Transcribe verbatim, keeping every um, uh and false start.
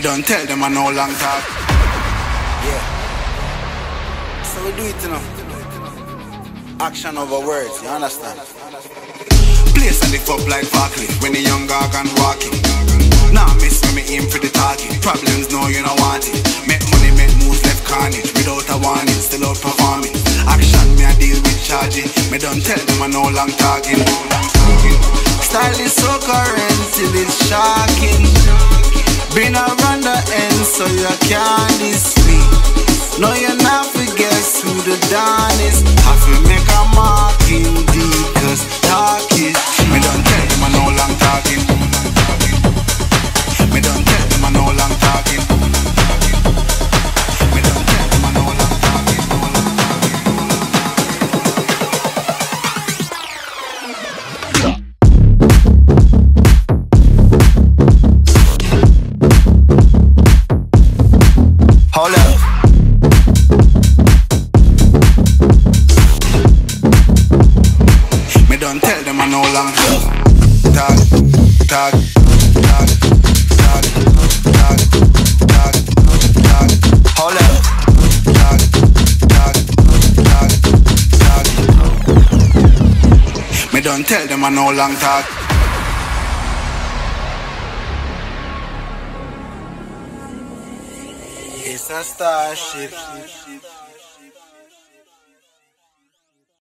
don't tell them I no long talk. Yeah. So we do it, you know. Action over words, you understand? Place and lift up like forklift when the young gargan walking. Nah, miss when me aim for the target. Problems, no, you don't want it. Make money, make moves, left carnage. Without a warning, still out performing. Action, me I deal with charging. Me don't tell them I no long talking. Style is so current till it's shocking. Been around the end so you can't diss me. No, you're not forget who the Don is. Have to make a mark indeed, cause talk is. Me don't tell them I no long talking. Me don't tell them I no long talking. Me don't tell them I no long talking. Hold up. Me don't tell them I no long talk, talk, talk, talk, talk, talk, talk. Hold up. Talk, talk, talk, talk. Me don't tell them I no long talk. It's a starship.